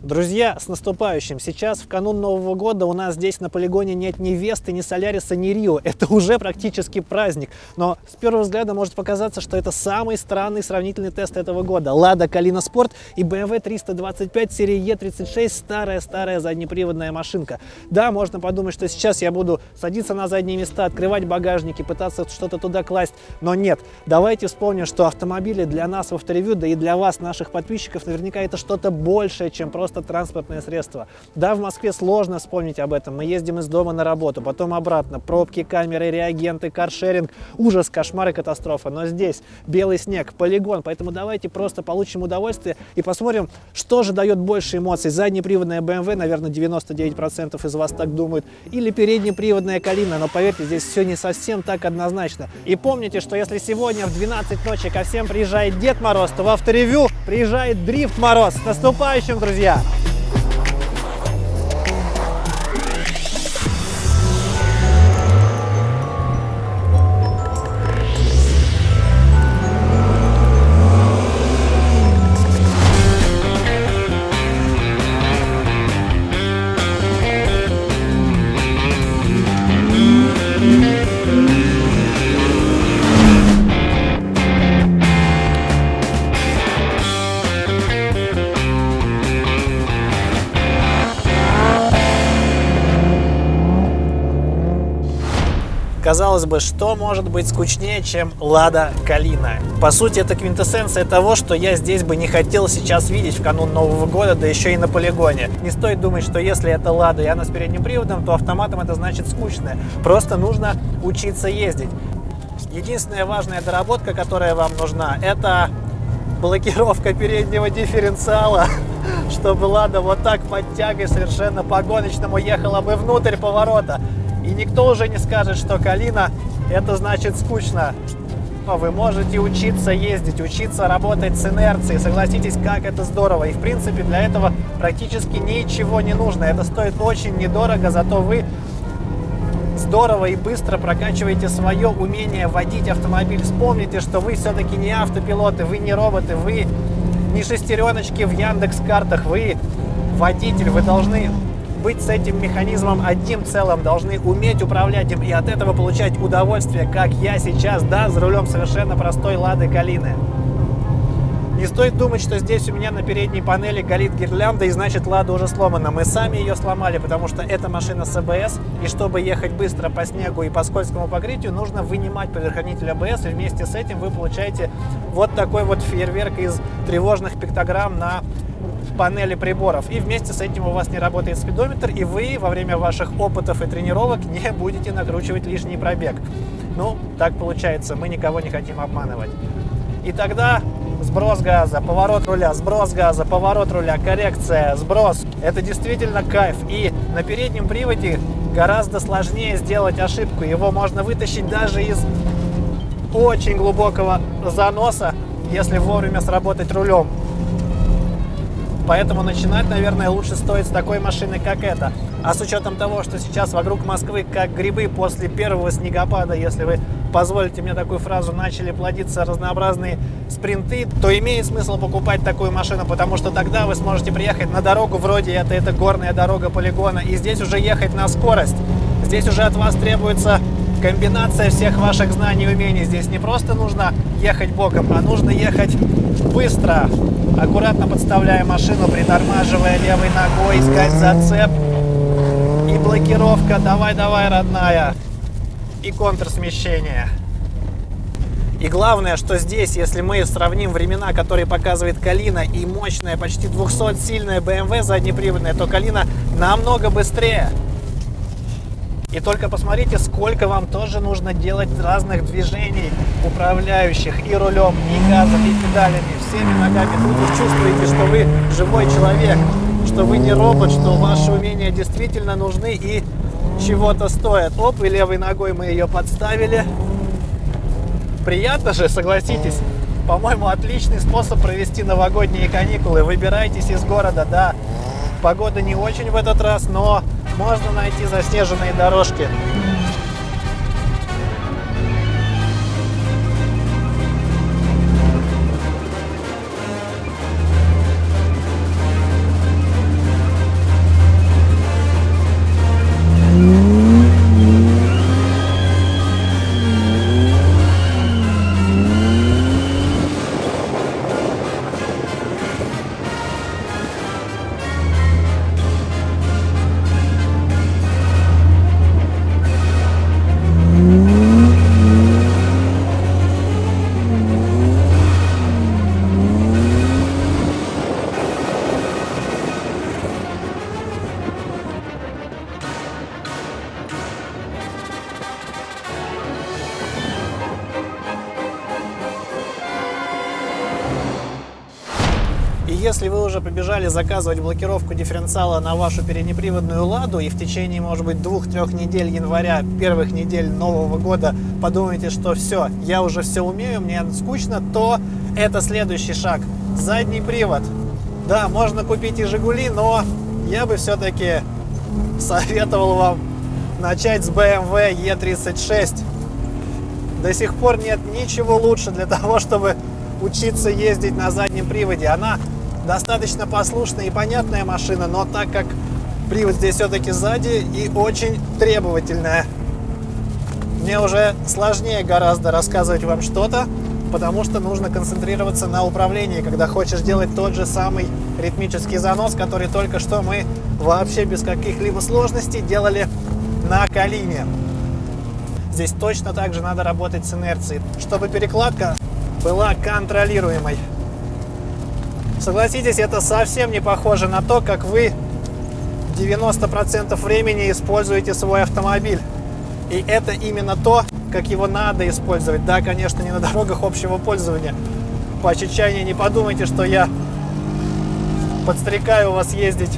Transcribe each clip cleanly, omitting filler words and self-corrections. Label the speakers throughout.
Speaker 1: Друзья, с наступающим! Сейчас, в канун Нового года, у нас здесь на полигоне нет ни Весты, ни Соляриса, ни Рио. Это уже практически праздник. Но с первого взгляда может показаться, что это самый странный сравнительный тест этого года. Lada Kalina Sport и BMW 325 серии E36, старая заднеприводная машинка. Да, можно подумать, что сейчас я буду садиться на задние места, открывать багажники, пытаться что-то туда класть. Но нет. Давайте вспомним, что автомобили для нас в авторевью, да и для вас, наших подписчиков, наверняка это что-то большее, чем просто транспортное средство. Да, в Москве сложно вспомнить об этом. Мы ездим из дома на работу, потом обратно. Пробки, камеры, реагенты, каршеринг. Ужас, кошмар и катастрофа. Но здесь белый снег, полигон. Поэтому давайте просто получим удовольствие и посмотрим, что же дает больше эмоций. Заднеприводная BMW, наверное, 99% из вас так думают. Или переднеприводная Kalina. Но поверьте, здесь все не совсем так однозначно. И помните, что если сегодня в 12 ночи ко всем приезжает Дед Мороз, то в авторевью приезжает Дрифт Мороз. С наступающим, друзья! Казалось бы, что может быть скучнее, чем Lada Kalina? По сути, это квинтэссенция того, что я здесь бы не хотел сейчас видеть в канун Нового года, да еще и на полигоне. Не стоит думать, что если это Lada и она с передним приводом, то автоматом это значит скучно. Просто нужно учиться ездить. Единственная важная доработка, которая вам нужна, это блокировка переднего дифференциала, чтобы Lada вот так под тягой совершенно по-гоночному ехала бы внутрь поворота. И никто уже не скажет, что Kalina это значит скучно. Но вы можете учиться ездить, учиться работать с инерцией. Согласитесь, как это здорово. И в принципе для этого практически ничего не нужно. Это стоит очень недорого, зато вы здорово и быстро прокачиваете свое умение водить автомобиль. Вспомните, что вы все-таки не автопилоты, вы не роботы, вы не шестереночки в Яндекс.Картах, вы водитель, вы должны быть с этим механизмом одним целым, должны уметь управлять им и от этого получать удовольствие, как я сейчас, да, за рулем совершенно простой Lada Kalina. Не стоит думать, что здесь у меня на передней панели горит гирлянда и значит Lada уже сломана. Мы сами ее сломали, потому что это машина с АБС, и чтобы ехать быстро по снегу и по скользкому покрытию, нужно вынимать предохранитель АБС, и вместе с этим вы получаете вот такой вот фейерверк из тревожных пиктограмм на панели приборов. И вместе с этим у вас не работает спидометр, и вы во время ваших опытов и тренировок не будете накручивать лишний пробег. Ну, так получается, мы никого не хотим обманывать. И тогда сброс газа, поворот руля, сброс газа, поворот руля, коррекция, сброс. Это действительно кайф. И на переднем приводе гораздо сложнее сделать ошибку. Его можно вытащить даже из очень глубокого заноса, если вовремя сработать рулем. Поэтому начинать, наверное, лучше стоит с такой машины, как эта. А с учетом того, что сейчас вокруг Москвы, как грибы после первого снегопада, если вы позволите мне такую фразу, начали плодиться разнообразные спринты, то имеет смысл покупать такую машину, потому что тогда вы сможете приехать на дорогу, вроде это горная дорога полигона, и здесь уже ехать на скорость. Здесь уже от вас требуется комбинация всех ваших знаний и умений. Здесь не просто нужно ехать боком, а нужно ехать быстро, аккуратно подставляя машину, притормаживая левой ногой, искать зацеп и блокировка. Давай, родная. И контрсмещение. И главное, что здесь, если мы сравним времена, которые показывает Kalina, и мощная, почти 200-сильная BMW заднеприводная, то Kalina намного быстрее. И только посмотрите, сколько вам тоже нужно делать разных движений, управляющих и рулем, и газом, и педалями, всеми ногами. Тут вы чувствуете, что вы живой человек, что вы не робот, что ваши умения действительно нужны и чего-то стоят. Оп, и левой ногой мы ее подставили. Приятно же, согласитесь. По-моему, отличный способ провести новогодние каникулы. Выбирайтесь из города, да. Погода не очень в этот раз, но можно найти заснеженные дорожки. если вы уже побежали заказывать блокировку дифференциала на вашу переднеприводную «Ладу» и в течение, может быть, 2-3 недель января, первых недель Нового года подумаете, что все, я уже все умею, мне скучно, то это следующий шаг. Задний привод. Да, можно купить и «Жигули», но я бы все-таки советовал вам начать с BMW E36. До сих пор нет ничего лучше для того, чтобы учиться ездить на заднем приводе. Она достаточно послушная и понятная машина, но так как привод здесь все-таки сзади и очень требовательная, мне уже сложнее гораздо рассказывать вам что-то, потому что нужно концентрироваться на управлении, когда хочешь делать тот же самый ритмический занос, который только что мы вообще без каких-либо сложностей делали на Калине. Здесь точно так же надо работать с инерцией, чтобы перекладка была контролируемой. Согласитесь, это совсем не похоже на то, как вы 90% времени используете свой автомобиль. И это именно то, как его надо использовать. Да, конечно, не на дорогах общего пользования. По чечайне не подумайте, что я подстрекаю вас ездить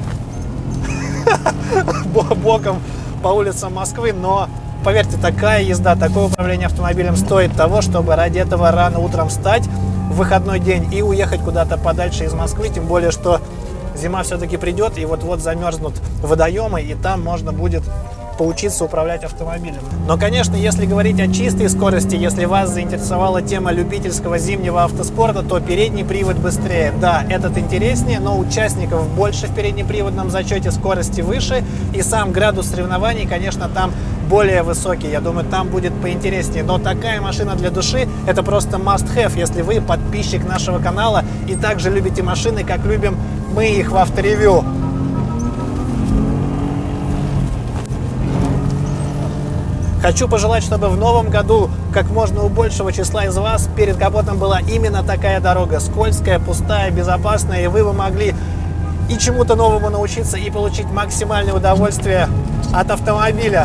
Speaker 1: боком по улицам Москвы, но поверьте, такая езда, такое управление автомобилем стоит того, чтобы ради этого рано утром встать в выходной день и уехать куда-то подальше из Москвы, тем более, что зима все-таки придет, и вот-вот замерзнут водоемы, и там можно будет поучиться управлять автомобилем. Но, конечно, если говорить о чистой скорости, если вас заинтересовала тема любительского зимнего автоспорта, то передний привод быстрее. Да, этот интереснее, но участников больше в переднеприводном зачете, скорости выше, и сам градус соревнований, конечно, там более высокий. Я думаю, там будет поинтереснее. Но такая машина для души — это просто must-have, если вы подписчик нашего канала и также любите машины, как любим мы их в авторевью. Хочу пожелать, чтобы в новом году как можно у большего числа из вас перед капотом была именно такая дорога. Скользкая, пустая, безопасная, и вы бы могли и чему-то новому научиться, и получить максимальное удовольствие от автомобиля.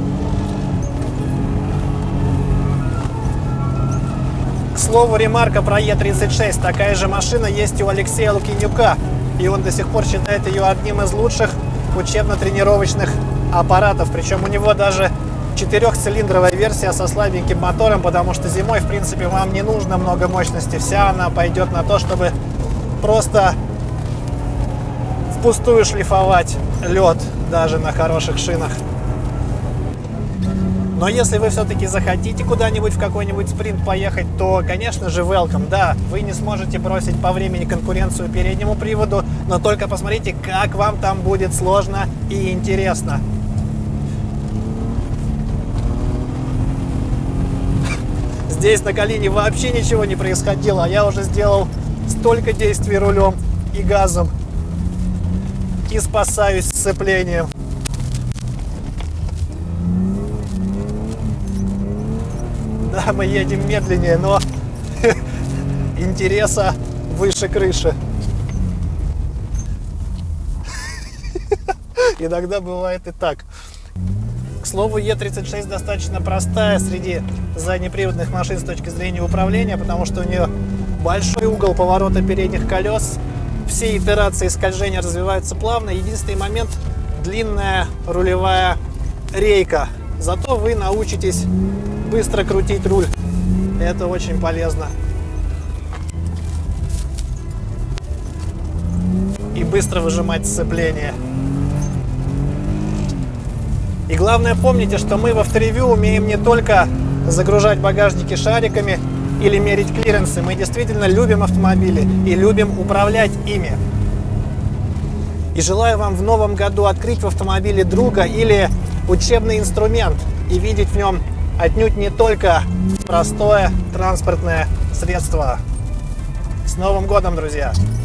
Speaker 1: К слову, ремарка про Е36. Такая же машина есть и у Алексея Лукинюка, и он до сих пор считает ее одним из лучших учебно-тренировочных аппаратов. Причем у него даже 4-цилиндровая версия со слабеньким мотором, потому что зимой, в принципе, вам не нужно много мощности. Вся она пойдет на то, чтобы просто впустую шлифовать лед даже на хороших шинах. Но если вы все-таки захотите куда-нибудь в какой-нибудь спринт поехать, то, конечно же, welcome. Да, вы не сможете бросить по времени конкуренцию переднему приводу, но только посмотрите, как вам там будет сложно и интересно. Здесь на Калине вообще ничего не происходило, а я уже сделал столько действий рулем и газом и спасаюсь сцеплением. Да, мы едем медленнее, но интереса выше крыши. Иногда бывает и так. К слову, Е36 достаточно простая среди заднеприводных машин с точки зрения управления, потому что у нее большой угол поворота передних колес. Все итерации скольжения развиваются плавно. Единственный момент — длинная рулевая рейка. Зато вы научитесь быстро крутить руль. Это очень полезно. И быстро выжимать сцепление. И главное, помните, что мы в авторевью умеем не только загружать багажники шариками или мерить клиренсы. Мы действительно любим автомобили и любим управлять ими. И желаю вам в новом году открыть в автомобиле друга или учебный инструмент и видеть в нем отнюдь не только простое транспортное средство. С Новым годом, друзья!